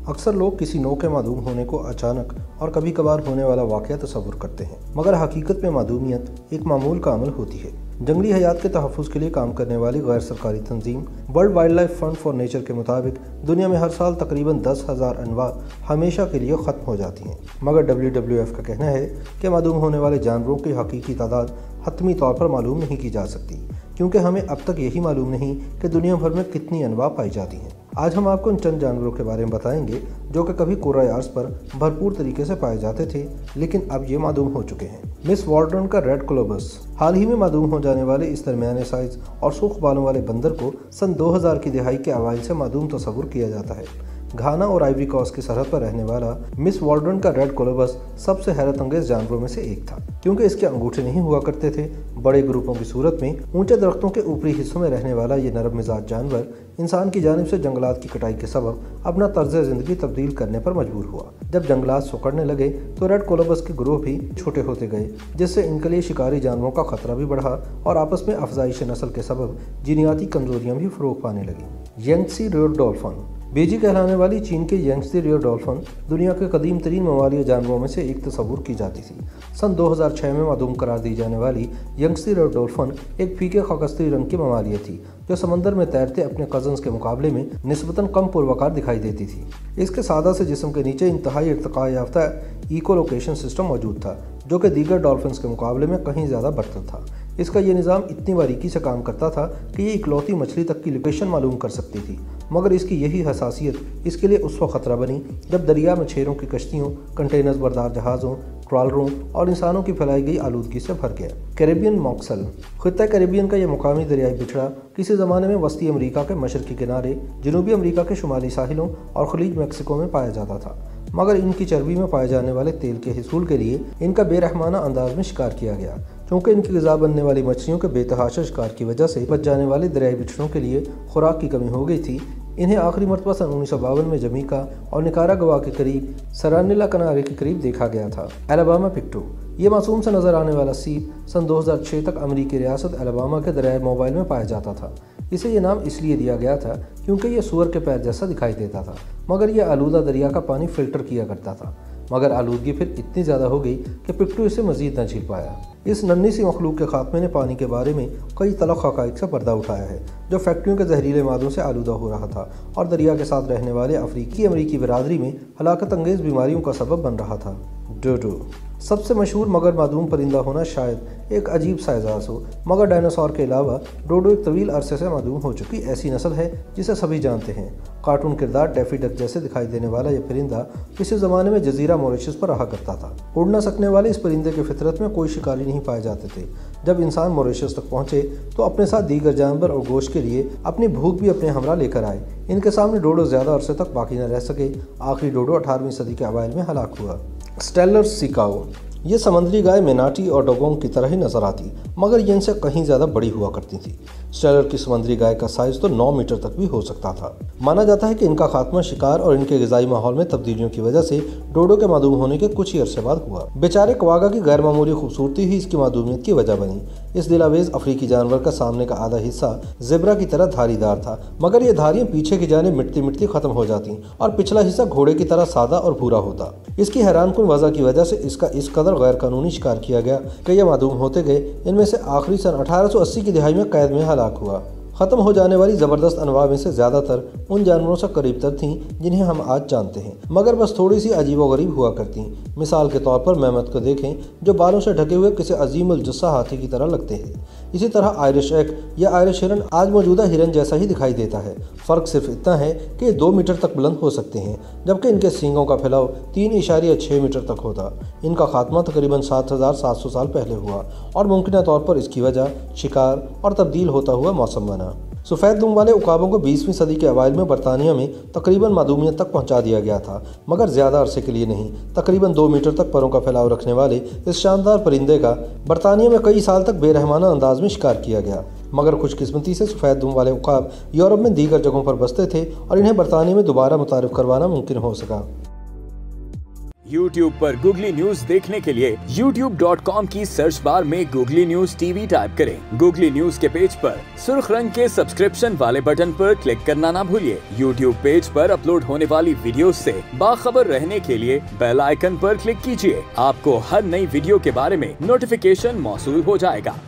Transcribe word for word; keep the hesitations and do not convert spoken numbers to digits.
अक्सर लोग किसी नौ के मादूम होने को अचानक और कभी कभार होने वाला वाक़या तस्वुर करते हैं, मगर हकीकत में मादूमियत एक मामूल का अमल होती है। जंगली हयात के तहफ़्फ़ुज़ के लिए काम करने वाली गैर सरकारी तंजीम World Wildlife Fund for Nature के मुताबिक दुनिया में हर साल तकरीबन दस हज़ार अनवा हमेशा के लिए ख़त्म हो जाती हैं। मगर डब्ल्यू डब्ल्यू एफ का कहना है कि मादूम होने वाले जानवरों की हकीकी तादाद हतमी तौर पर मालूम नहीं की जा सकती, क्योंकि हमें अब तक यही मालूम नहीं कि दुनिया भर में कितनी अनवा पाई जाती हैं। आज हम आपको उन चंद जानवरों के बारे में बताएंगे जो कि कभी कोरल यार्स पर भरपूर तरीके से पाए जाते थे, लेकिन अब ये मादूम हो चुके हैं। मिस वॉल्ड्रन का रेड कोलंबस। हाल ही में मादूम हो जाने वाले इस दरमियाने साइज और सूख बालों वाले बंदर को सन दो हज़ार की दिहाई के अवाइल से मादूम तस्वुर किया जाता है। घाना और आइवरी कोस्ट की सरहद पर रहने वाला मिस वॉल्ड्रन का रेड कोलंबस सबसे हैरत अंगेज जानवरों में से एक था, क्योंकि इसके अंगूठे नहीं हुआ करते थे। बड़े ग्रुपों की सूरत में ऊंचे दरख्तों के ऊपरी हिस्सों में रहने वाला ये नरम मिजाज जानवर इंसान की जानिब से जंगलात की कटाई के सबब अपना तर्ज ज़िंदगी तब्दील करने पर मजबूर हुआ। जब जंगलात सुकड़ने लगे तो रेड कोलंबस के ग्रोह भी छोटे होते गए, जिससे इनके लिए शिकारी जानवरों का खतरा भी बढ़ा और आपस में अफजाइश नस्ल के सबब जीनियाती कमजोरियां भी फ़रोग पाने लगी। Yangtze river dolphin. बेजी कहलाने वाली चीन के यांगत्ज़ी रिवर डॉल्फिन दुनिया के कदीम तरीन मवालिया जानवरों में से एक तस्वुर की जाती थी। सन दो हज़ार छह में मादूम करार दी जाने वाली यांगत्ज़ी रिवर डॉल्फिन एक फीके खाकस्ती रंग की मवालिया थी, जो समंदर में तैरते अपने कज़न्स के मुकाबले में निस्बतन कम पुरवकार दिखाई देती थी। इसके सादा से जिस्म के नीचे इंतहाई इर्तिका याफ्ता इको लोकेशन सिस्टम मौजूद था, जो कि दीगर डॉल्फिन्स के मुकाबले में कहीं ज़्यादा बरतर था। इसका ये निज़ाम इतनी बारीकी से काम करता था कि ये इकलौती मछली तक की लोकेशन मालूम कर सकती थी, मगर इसकी यही हसासियत इसके लिए उस वक्त ख़तरा बनी जब दरिया में छेरों की कश्तियों, कंटेनर्स बरदार जहाज़ों, ट्रॉलरों और इंसानों की फैलाई गई आलूदगी से भर गया। कैरेबियन मॉक्सल। खित्ता कैरेबियन का यह मुकामी दरियाई बिछड़ा किसी ज़माने में वस्ती अमरीका के मशरक़ी किनारे, जनूबी अमरीका के शुमाली साहिलों और खलीज मैक्सिको में पाया जाता था, मगर इनकी चर्बी में पाए जाने वाले तेल के हिसूल के लिए इनका बेरहमाना अंदाज में शिकार किया गया। चूँकि इनकी ग़िज़ा बनने वाली मछलियों के बेतहाशा शिकार की वजह से बच जाने वाले दरियाई बिछड़ों के लिए खुराक की कमी हो गई थी, इन्हें आखिरी मरतबा सन उन्नीस सौ बावन में जमीका और निकारागुआ के करीब सरानिला कनारे के करीब देखा गया था। Alabama pigtoe. ये मासूम से नज़र आने वाला सीप सन दो हज़ार छह तक अमरीकी रियासत एलाबामा के दरियाई मोबाइल में पाया जाता था। इसे ये नाम इसलिए दिया गया था क्योंकि ये सूअर के पैर जैसा दिखाई देता था, मगर यह आलूदा दरिया का पानी फ़िल्टर किया करता था। मगर आलूदगी फिर इतनी ज़्यादा हो गई कि पिक्टू इसे मज़ीद न झेल पाया। इस नन्ही सी मखलूक के खात्मे ने पानी के बारे में कई तलख हक़ाइक़ से पर्दा उठाया है, जो फैक्ट्रियों के जहरीले मादों से आलूदा हो रहा था और दरिया के साथ रहने वाले अफ्रीकी अमरीकी बिरादरी में हलाकत अंगेज़ बीमारियों का सबब बन रहा था। डोडो। सबसे मशहूर मगर मादूम परिंदा होना शायद एक अजीब सा एजाज़ हो, मगर डायनासोर के अलावा डोडो एक तवील अरसे से मादूम हो चुकी ऐसी नस्ल है जिसे सभी जानते हैं। कार्टून किरदार डेफी डक जैसे दिखाई देने वाला यह परिंदा किसी ज़माने में जजीरा मॉरिशस पर रहा करता था। उड़ न सकने वाले इस परिंदे के फितरत में कोई शिकारी नहीं पाए जाते थे। जब इंसान मॉरिशस तक पहुँचे तो अपने साथ दीगर जानवर और गोश्त के लिए अपनी भूख भी अपने हमरा लेकर आए। इनके सामने डोडो ज़्यादा अरसे तक बाकी न रह सके। आखिरी डोडो अठारहवीं सदी के अवाइल में हलाक हुआ। Steller sea cow. ये समुद्री गाय मेनाटी और डोगोंग की तरह ही नजर आती, मगर ये इनसे कहीं ज़्यादा बड़ी हुआ करती थी। स्टेलर की समुद्री गाय का साइज तो नौ मीटर तक भी हो सकता था। माना जाता है कि इनका खात्मा शिकार और इनके ग़िज़ाई माहौल में तब्दीलियों की वजह से डोडो के मादूम होने के कुछ ही अरसे बाद हुआ। बेचारे क्वागा की गैर मामूली खूबसूरती ही इसकी मादूमियत की वजह बनी। इस दिलावेज अफ्रीकी जानवर का सामने का आधा हिस्सा ज़ेब्रा की तरह धारीदार था, मगर ये धारियाँ पीछे की जानिब मिटती मिटती ख़त्म हो जाती और पिछला हिस्सा घोड़े की तरह सादा और भूरा होता। इसकी हैरानकुन वजह की वजह से इसका इस कदर गैर कानूनी शिकार किया गया कि ये मादूम होते गए। इनमें से आखिरी सन अठारह सौ अस्सी की दिहाई में कैद में हलाक हुआ। ख़त्म हो जाने वाली ज़बरदस्त अनवा में से ज़्यादातर उन जानवरों से करीब तर थीं जिन्हें हम आज जानते हैं, मगर बस थोड़ी सी अजीब व गरीब हुआ करती। मिसाल के तौर पर मैमथ को देखें, जो बालों से ढके हुए किसी अजीम उल जुस्सा हाथी की तरह लगते हैं। इसी तरह आयरिश एक या आयरिश हिरन आज मौजूदा हिरन जैसा ही दिखाई देता है। फ़र्क सिर्फ इतना है कि ये दो मीटर तक बुलंद हो सकते हैं, जबकि इनके सींगों का फैलाव तीन इशारिया छः मीटर तक होता। इनका खात्मा तकरीबन सात हज़ार सात सौ साल पहले हुआ और मुमकिन तौर पर इसकी वजह शिकार और तब्दील होता हुआ मौसम बना। सफ़ेद दुम वाले उकाबों को बीसवीं सदी के अवाइल में बरतानिया में तकरीबन मादूमियत तक पहुंचा दिया गया था, मगर ज़्यादा अरसे के लिए नहीं। तकरीबन दो मीटर तक परों का फैलाव रखने वाले इस शानदार परिंदे का बरतानिया में कई साल तक बेरहमाना अंदाज में शिकार किया गया, मगर खुशकिस्मती से सफ़ेद दुम वाले उकाब यूरोप में दीगर जगहों पर बसते थे और इन्हें बरतानिया में दोबारा मुतारिफ करवाना मुमकिन हो सका। यूट्यूब पर गूगली न्यूज देखने के लिए यूट्यूब डॉट कॉम की सर्च बार में गूगली न्यूज टीवी टाइप करें। गूगली न्यूज के पेज पर सुर्ख रंग के सब्सक्रिप्शन वाले बटन पर क्लिक करना ना भूलिए। यूट्यूब पेज पर अपलोड होने वाली वीडियो से बाखबर रहने के लिए बेल आइकन पर क्लिक कीजिए। आपको हर नई वीडियो के बारे में नोटिफिकेशन मौसूल हो जाएगा।